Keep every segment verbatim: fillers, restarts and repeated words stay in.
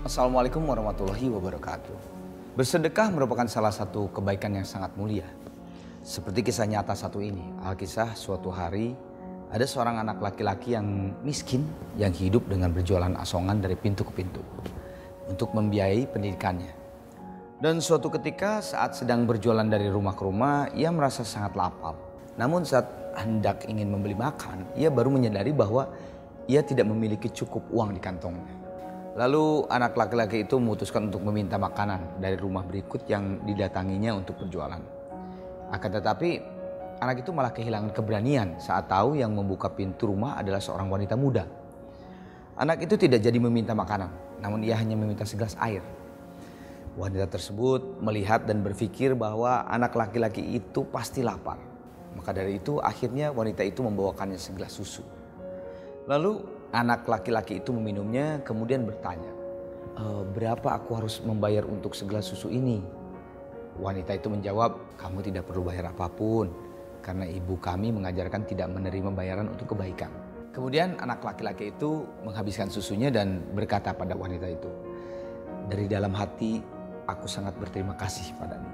Assalamualaikum warahmatullahi wabarakatuh. Bersedekah merupakan salah satu kebaikan yang sangat mulia. Seperti kisah nyata satu ini, Alkisah suatu hari ada seorang anak laki-laki yang miskin yang hidup dengan berjualan asongan dari pintu ke pintu untuk membiayai pendidikannya. Dan suatu ketika saat sedang berjualan dari rumah ke rumah, ia merasa sangat lapar. Namun saat hendak ingin membeli makan, ia baru menyadari bahwa ia tidak memiliki cukup uang di kantongnya. Lalu anak laki-laki itu memutuskan untuk meminta makanan dari rumah berikut yang didatanginya untuk berjualan. Akan tetapi anak itu malah kehilangan keberanian saat tahu yang membuka pintu rumah adalah seorang wanita muda. Anak itu tidak jadi meminta makanan, namun ia hanya meminta segelas air. Wanita tersebut melihat dan berpikir bahwa anak laki-laki itu pasti lapar. Maka dari itu akhirnya wanita itu membawakannya segelas susu. Lalu anak laki-laki itu meminumnya kemudian bertanya, e, berapa aku harus membayar untuk segelas susu ini? Wanita itu menjawab, kamu tidak perlu bayar apapun karena ibu kami mengajarkan tidak menerima bayaran untuk kebaikan. Kemudian anak laki-laki itu menghabiskan susunya dan berkata pada wanita itu, dari dalam hati aku sangat berterima kasih padamu.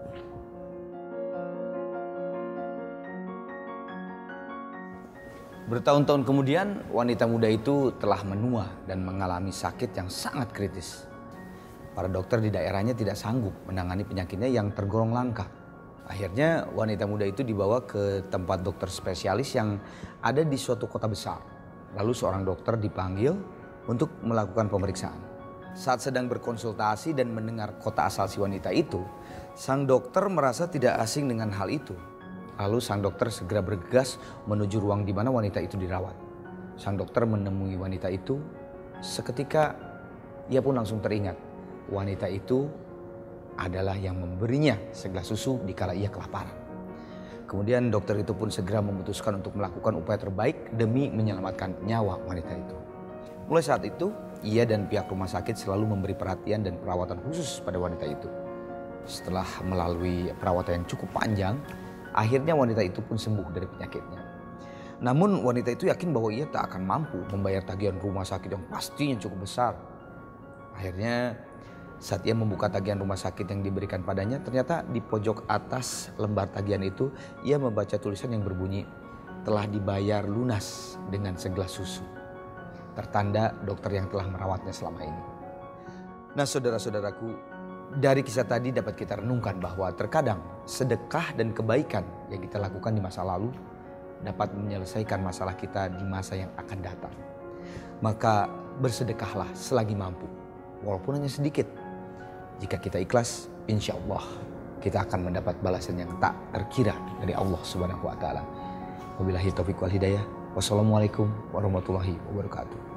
Bertahun-tahun kemudian wanita muda itu telah menua dan mengalami sakit yang sangat kritis. Para dokter di daerahnya tidak sanggup menangani penyakitnya yang tergolong langka. Akhirnya wanita muda itu dibawa ke tempat dokter spesialis yang ada di suatu kota besar. Lalu seorang dokter dipanggil untuk melakukan pemeriksaan. Saat sedang berkonsultasi dan mendengar kota asal si wanita itu, sang dokter merasa tidak asing dengan hal itu. Lalu sang dokter segera bergegas menuju ruang di mana wanita itu dirawat. Sang dokter menemui wanita itu, seketika ia pun langsung teringat. Wanita itu adalah yang memberinya segelas susu dikala ia kelaparan. Kemudian dokter itu pun segera memutuskan untuk melakukan upaya terbaik demi menyelamatkan nyawa wanita itu. Mulai saat itu, ia dan pihak rumah sakit selalu memberi perhatian dan perawatan khusus pada wanita itu. Setelah melalui perawatan yang cukup panjang, akhirnya wanita itu pun sembuh dari penyakitnya. Namun wanita itu yakin bahwa ia tak akan mampu membayar tagihan rumah sakit yang pastinya cukup besar. Akhirnya saat ia membuka tagihan rumah sakit yang diberikan padanya, ternyata di pojok atas lembar tagihan itu ia membaca tulisan yang berbunyi, telah dibayar lunas dengan segelas susu. Tertanda dokter yang telah merawatnya selama ini. Nah saudara-saudaraku, dari kisah tadi dapat kita renungkan bahwa terkadang sedekah dan kebaikan yang kita lakukan di masa lalu dapat menyelesaikan masalah kita di masa yang akan datang. Maka bersedekahlah selagi mampu, walaupun hanya sedikit. Jika kita ikhlas, insya Allah kita akan mendapat balasan yang tak terkira dari Allah Subhanahu wa Ta'ala. Wabillahi taufiq wal hidayah. Wassalamualaikum warahmatullahi wabarakatuh.